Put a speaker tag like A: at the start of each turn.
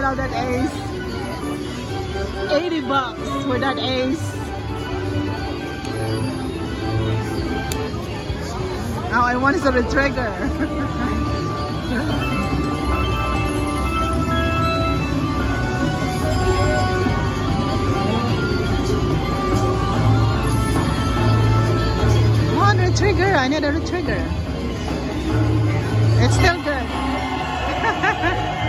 A: love that Ace. 80 bucks for that Ace. Oh, I want to trigger. Trigger, I need a trigger. It's still good.